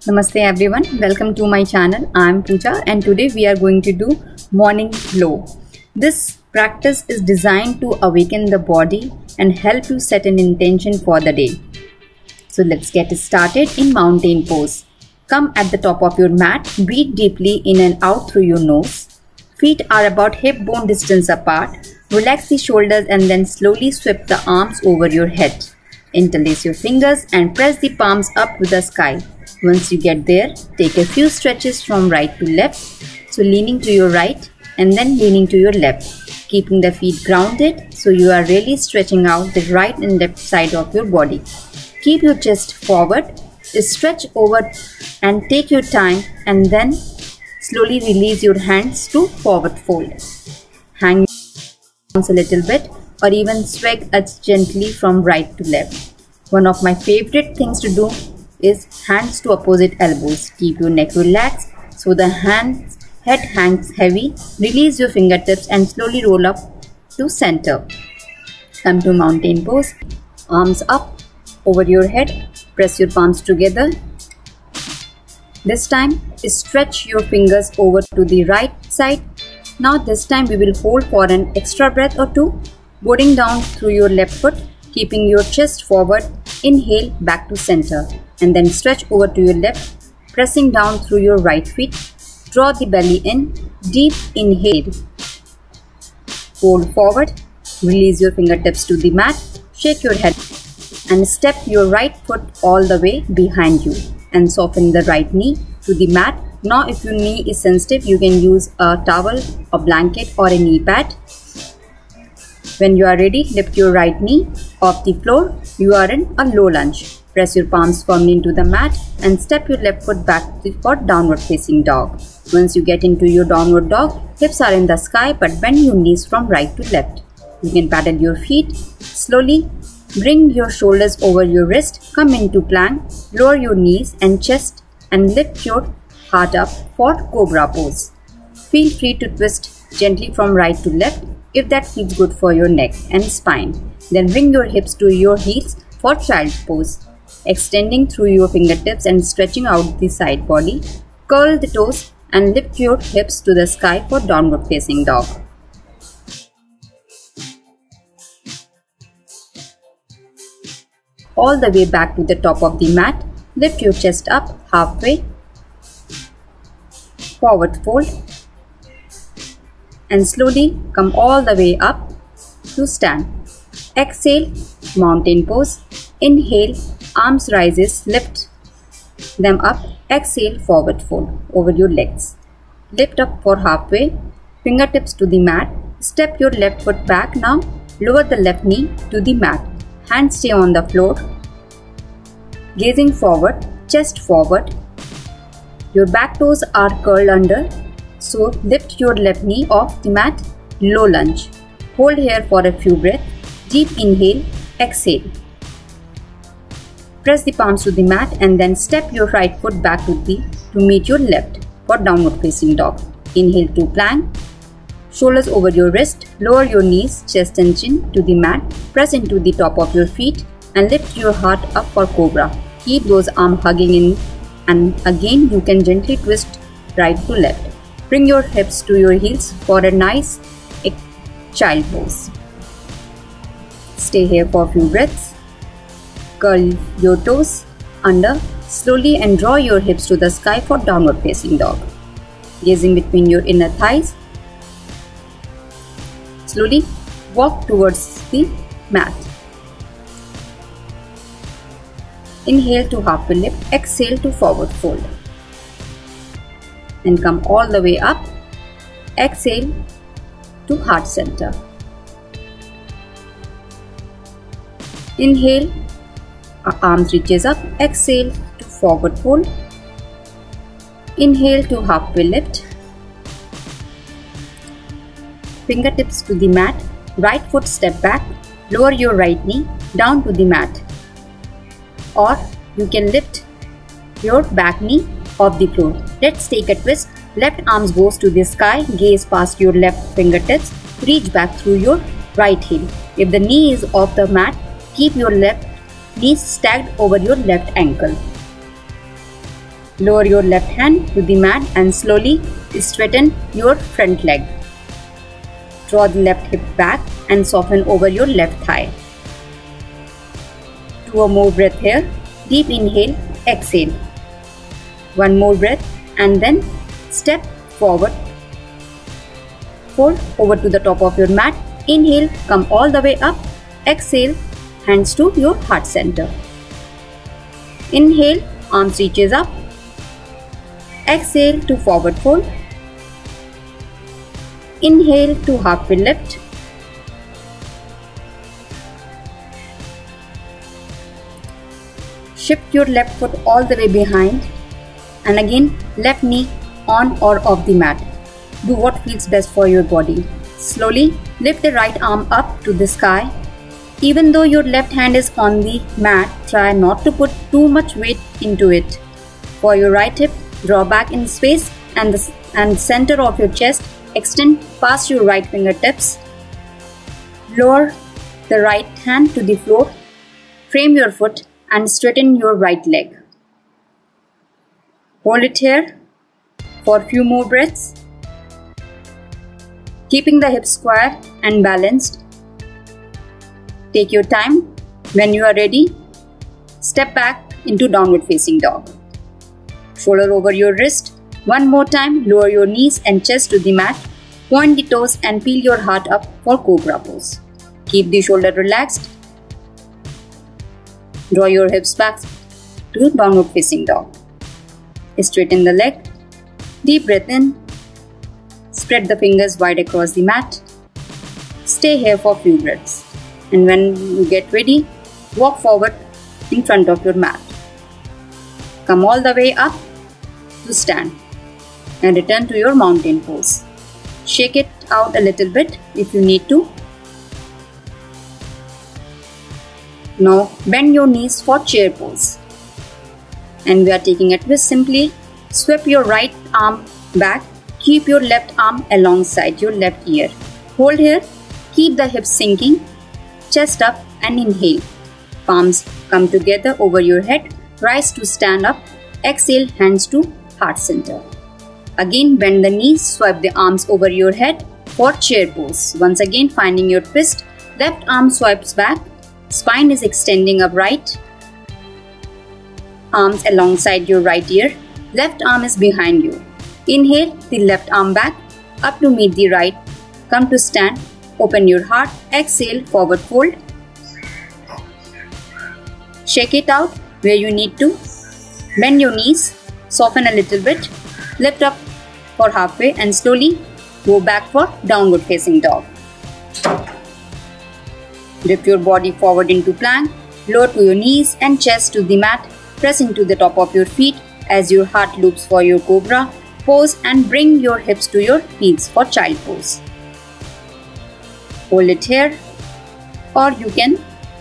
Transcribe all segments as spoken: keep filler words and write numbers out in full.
Namaste everyone, welcome to my channel. I am Pooja and today we are going to do morning flow. This practice is designed to awaken the body and help you set an intention for the day. So let's get started in mountain pose. Come at the top of your mat, breathe deeply in and out through your nose. Feet are about hip bone distance apart. Relax the shoulders and then slowly sweep the arms over your head. Interlace your fingers and press the palms up to the sky. Once you get there, take a few stretches from right to left. So leaning to your right and then leaning to your left. Keeping the feet grounded so you are really stretching out the right and left side of your body. Keep your chest forward. Stretch over and take your time and then slowly release your hands to forward fold. Hang your arms a little bit or even swag us gently from right to left. One of my favorite things to do is hands to opposite elbows. Keep your neck relaxed so the hands, head hangs heavy. Release your fingertips and slowly roll up to center. Come to mountain pose. Arms up over your head. Press your palms together. This time stretch your fingers over to the right side. Now this time we will hold for an extra breath or two. Boarding down through your left foot. Keeping your chest forward. Inhale back to center. And then stretch over to your left, pressing down through your right feet. Draw the belly in, deep inhale. Fold forward, release your fingertips to the mat, shake your head and step your right foot all the way behind you and soften the right knee to the mat. Now if your knee is sensitive, you can use a towel, a blanket or a knee pad. When you are ready, lift your right knee off the floor. You are in a low lunge. Press your palms firmly into the mat and step your left foot back for downward facing dog. Once you get into your downward dog, hips are in the sky but bend your knees from right to left. You can paddle your feet. Slowly bring your shoulders over your wrist, come into plank, lower your knees and chest and lift your heart up for cobra pose. Feel free to twist gently from right to left if that feels good for your neck and spine. Then bring your hips to your heels for child's pose. Extending through your fingertips and stretching out the side body. Curl the toes and lift your hips to the sky for downward facing dog. All the way back to the top of the mat. Lift your chest up halfway. Forward fold. And slowly come all the way up to stand. Exhale, mountain pose. Inhale, arms rises, lift them up. Exhale, forward fold over your legs. Lift up for halfway, fingertips to the mat. Step your left foot back now. Lower the left knee to the mat. Hands stay on the floor. Gazing forward, chest forward. Your back toes are curled under. So lift your left knee off the mat. Low lunge. Hold here for a few breaths. Deep inhale, exhale. Press the palms to the mat and then step your right foot back to the to meet your left for downward facing dog. Inhale to plank. Shoulders over your wrist. Lower your knees, chest and chin to the mat. Press into the top of your feet and lift your heart up for cobra. Keep those arms hugging in and again you can gently twist right to left. Bring your hips to your heels for a nice child pose. Stay here for a few breaths. Curl your toes under slowly and draw your hips to the sky for downward facing dog. Gazing between your inner thighs. Slowly walk towards the mat. Inhale to halfway lift, exhale to forward fold. And come all the way up. Exhale to heart center. Inhale. Arms reaches up. Exhale to forward fold. Inhale to halfway lift. Fingertips to the mat. Right foot step back. Lower your right knee down to the mat. Or you can lift your back knee off the floor. Let's take a twist. Left arms goes to the sky. Gaze past your left fingertips. Reach back through your right heel. If the knee is off the mat, keep your left knees stacked over your left ankle. Lower your left hand to the mat and slowly straighten your front leg. Draw the left hip back and soften over your left thigh. Two more breath here. Deep inhale, exhale. One more breath and then step forward. Fold over to the top of your mat. Inhale, come all the way up. Exhale, hands to your heart center. Inhale, arms reaches up. Exhale to forward fold. Inhale to halfway lift. Shift your left foot all the way behind and again left knee on or off the mat. Do what feels best for your body. Slowly lift the right arm up to the sky. Even though your left hand is on the mat, try not to put too much weight into it. For your right hip, draw back in space and the and center of your chest. Extend past your right fingertips. Lower the right hand to the floor. Frame your foot and straighten your right leg. Hold it here for a few more breaths. Keeping the hips square and balanced. Take your time. When you are ready, step back into downward facing dog. Shoulder over your wrist. One more time, lower your knees and chest to the mat. Point the toes and peel your heart up for cobra pose. Keep the shoulder relaxed. Draw your hips back to downward facing dog. Straighten the leg. Deep breath in. Spread the fingers wide across the mat. Stay here for a few breaths. And when you get ready, walk forward in front of your mat. Come all the way up to stand and return to your mountain pose. Shake it out a little bit if you need to. Now bend your knees for chair pose. And we are taking a twist. Simply sweep your right arm back. Keep your left arm alongside your left ear. Hold here. Keep the hips sinking. Chest up and inhale. Palms come together over your head. Rise to stand up. Exhale, hands to heart center. Again, bend the knees. Swipe the arms over your head for chair pose. Once again, finding your twist. Left arm swipes back. Spine is extending upright. Arms alongside your right ear. Left arm is behind you. Inhale the left arm back up to meet the right. Come to stand. Open your heart. Exhale, forward fold. Shake it out where you need to. Bend your knees. Soften a little bit. Lift up for halfway and slowly go back for downward facing dog. Lift your body forward into plank. Lower to your knees and chest to the mat. Press into the top of your feet as your heart loops for your cobra pose and bring your hips to your heels for child pose. Hold it here, or you can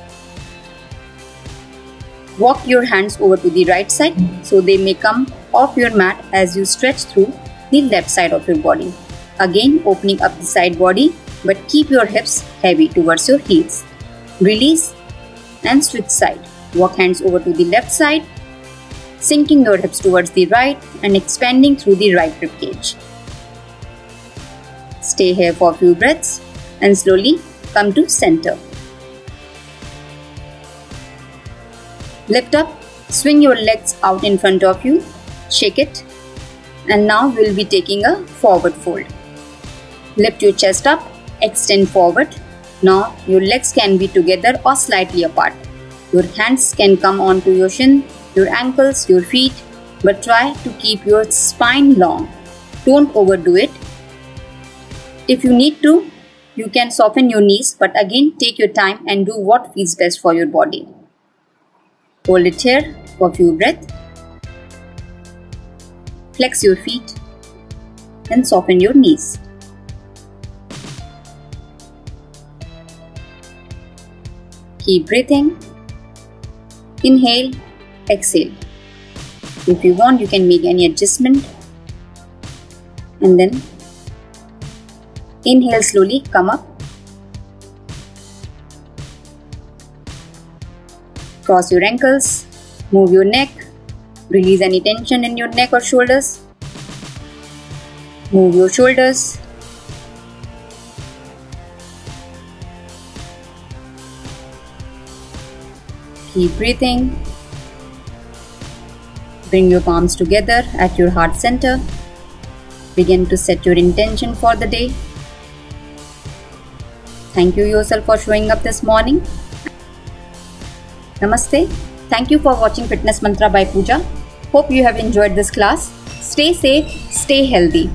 walk your hands over to the right side so they may come off your mat as you stretch through the left side of your body. Again, opening up the side body, but keep your hips heavy towards your heels. Release and switch side. Walk hands over to the left side, sinking your hips towards the right and expanding through the right ribcage. Stay here for a few breaths and slowly come to center. Lift up, swing your legs out in front of you, shake it, and now we'll be taking a forward fold. Lift your chest up, extend forward. Now your legs can be together or slightly apart. Your hands can come onto your shin, your ankles, your feet, but try to keep your spine long. Don't overdo it. If you need to, you can soften your knees, but again take your time and do what feels best for your body. Hold it here for a few breaths. Flex your feet and soften your knees. Keep breathing. Inhale, exhale. If you want, you can make any adjustment. And then inhale slowly, come up. Cross your ankles, move your neck, Release any tension in your neck or shoulders. Move your shoulders. Keep breathing. Bring your palms together at your heart center. Begin to set your intention for the day. Thank you yourself for showing up this morning. Namaste. Thank you for watching Fitness Mantra by Pooja. Hope you have enjoyed this class. Stay safe, stay healthy.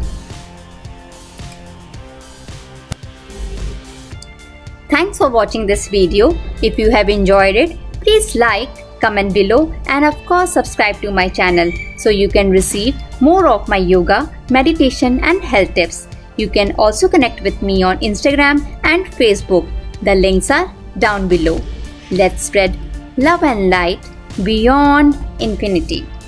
Thanks for watching this video. If you have enjoyed it, please like, comment below, and of course subscribe to my channel so you can receive more of my yoga, meditation and health tips. You can also connect with me on Instagram and Facebook. The links are down below. Let's spread love and light beyond infinity.